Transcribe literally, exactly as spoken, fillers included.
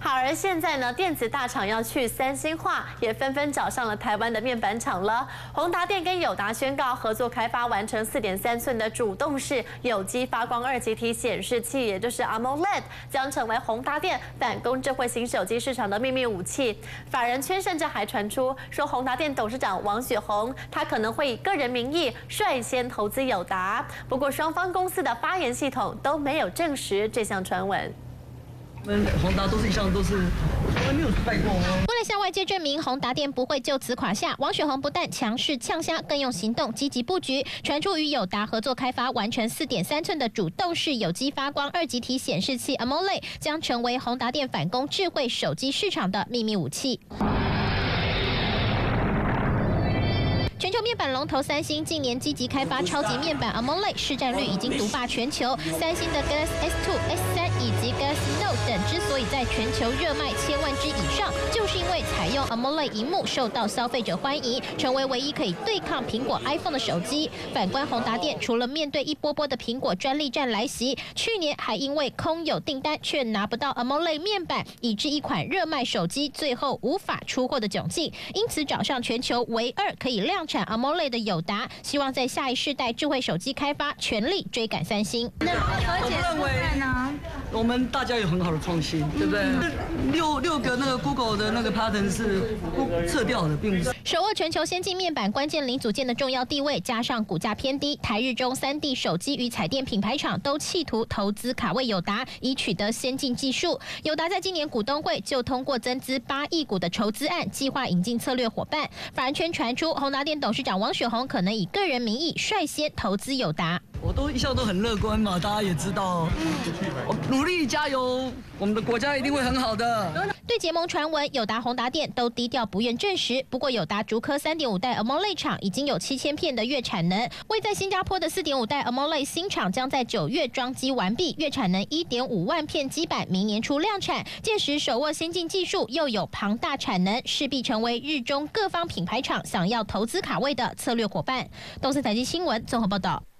好，而现在呢，电子大厂要去三星化，也纷纷找上了台湾的面板厂了。宏达电跟友达宣告合作开发完成四点三寸的主动式有机发光二极体显示器，也就是 AMOLED， 将成为宏达电反攻智慧型手机市场的秘密武器。法人圈甚至还传出说，宏达电董事长王雪红他可能会以个人名义率先投资友达。不过，双方公司的发言系统都没有证实这项传闻。 我们宏达都是一向都是从来没有失败过哦。 为了向外界证明宏达电不会就此垮下，王雪红不但强势呛虾，更用行动积极布局，传出与友达合作开发完成四点三寸的主动式有机发光二极体显示器 AMOLED， 将成为宏达电反攻智慧手机市场的秘密武器。 全球面板龙头三星近年积极开发超级面板 AMOLED， 市占率已经独霸全球。三星的 Galaxy S 二、S 三以及 Galaxy Note 等之所以在全球热卖千万只以上，就是因为采用 AMOLED 萤幕受到消费者欢迎，成为唯一可以对抗苹果 iPhone 的手机。反观宏达电，除了面对一波波的苹果专利战来袭，去年还因为空有订单却拿不到 AMOLED 面板，以致一款热卖手机最后无法出货的窘境。因此找上全球唯二可以量产 AMOLED 的友达，希望在下一世代智慧手机开发全力追赶三星。 我认为呢，我们大家有很好的创新，对不对？六六个那个 Google 的那个 pattern 是撤掉的，并不是。 手握全球先进面板关键零组件的重要地位，加上股价偏低，台日中三 D 手机与彩电品牌厂都企图投资卡位友达，以取得先进技术。友达在今年股东会就通过增资八亿股的筹资案，计划引进策略伙伴。法人圈传出，宏达电董事长王雪红可能以个人名义率先投资友达。 我都一向都很乐观嘛，大家也知道，我努力加油，我们的国家一定会很好的。 对结盟传闻，友达、宏达电都低调不愿证实。不过，友达竹科三点五代 AMOLED 厂已经有七千片的月产能，位在新加坡的四点五代 AMOLED 新厂将在九月装机完毕，月产能一点五万片基板，明年初量产。届时手握先进技术，又有庞大产能，势必成为日中各方品牌厂想要投资卡位的策略伙伴。东森财经新闻综合报道。